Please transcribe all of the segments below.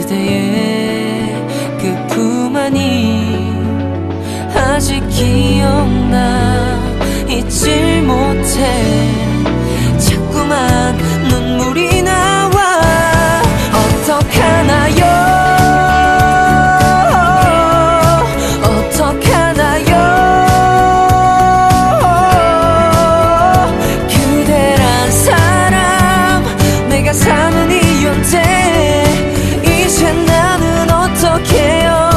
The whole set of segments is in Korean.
그대의 그 품 안이 아직 기억나 잊질 못해. 자꾸만 눈물이 나와. 어떡하나요 어떡하나요. 그대란 사람 내가 사는 이유인데 이제 나는 어떡해요.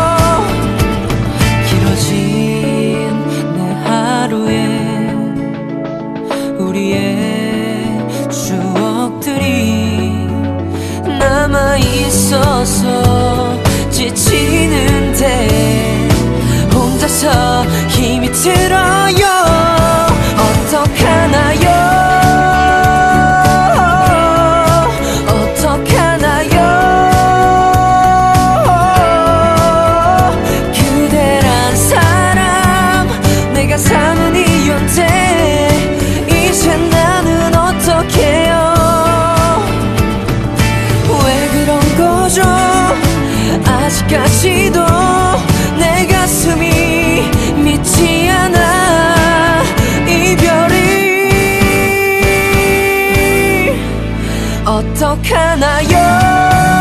길어진 내 하루에 우리의 추억들이 남아있어서 지치는데 혼자서 힘이 들어요. 어떡하나요 어떡하나요. 그대란 사람 내가 사는 이유인데 이제 나는 어떡해요. 왜 그런 거죠. 아직까지도 내 가슴이 믿지 않아. 이별이 어떡하나요.